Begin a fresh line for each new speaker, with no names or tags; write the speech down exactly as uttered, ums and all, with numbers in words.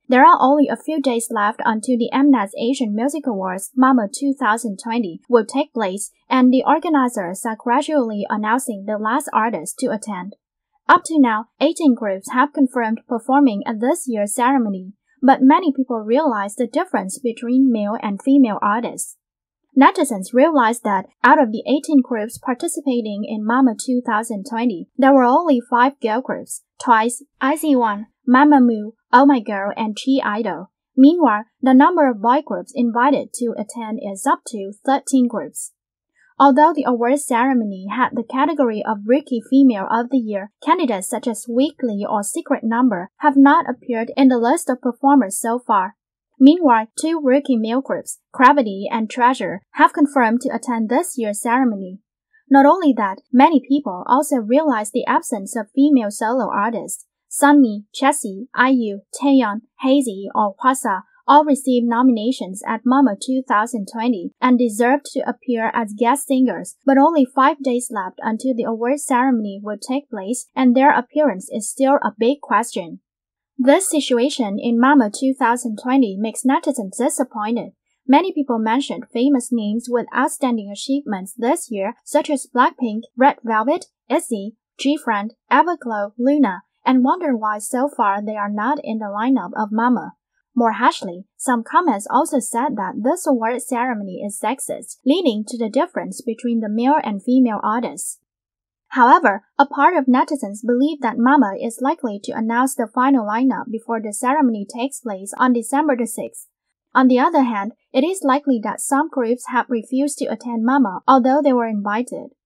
There are only a few days left until the Mnet Asian Music Awards Mama two thousand twenty will take place, and the organizers are gradually announcing the last artists to attend. Up to now, eighteen groups have confirmed performing at this year's ceremony, but many people realize the difference between male and female artists. Netizens realized that out of the eighteen groups participating in Mama two thousand twenty, there were only five girl groups: Twice, I Z ONE, Mamamoo, Oh My Girl, and I-DLE. Meanwhile, the number of boy groups invited to attend is up to thirteen groups. Although the awards ceremony had the category of Rookie Female of the Year, candidates such as Weekly or Secret Number have not appeared in the list of performers so far. Meanwhile, two rookie male groups, Gravity and Treasure, have confirmed to attend this year's ceremony. Not only that, many people also realize the absence of female solo artists. Sunmi, Jessie, I U, Taeyeon, Hazy, or Hwasa all received nominations at Mama two thousand twenty and deserved to appear as guest singers, but only five days left until the awards ceremony will take place, and their appearance is still a big question. This situation in Mama two thousand twenty makes netizens disappointed. Many people mentioned famous names with outstanding achievements this year, such as Blackpink, Red Velvet, ITZY, G-Friend, Everglow, Luna, and wonder why so far they are not in the lineup of Mama. More harshly, some comments also said that this award ceremony is sexist, leading to the difference between the male and female artists. However, a part of netizens believe that Mama is likely to announce the final lineup before the ceremony takes place on December the sixth. On the other hand, it is likely that some groups have refused to attend Mama, although they were invited.